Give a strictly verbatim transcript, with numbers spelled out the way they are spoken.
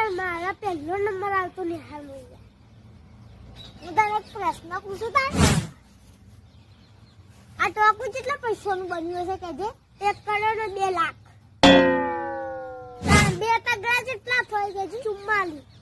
પણ મારા પહેલો નંબર આવતો નિહાર મળી હું તને એક પ્રશ્ન પૂછું તાર આ ટોકું કેટલા પૈસાનું બન્યું છે કેજે એક કરોડ ને બે લાખ બે તગડા જેટલા થઈ ગયા છે ચુમ્માલીસ